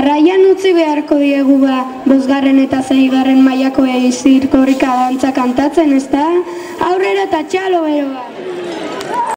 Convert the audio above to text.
Jarraian utzi beharko diegu bosgarren eta 6. mailako zirkorrika dantza kantatzen, ezta? Aurrera eta txalo beroa!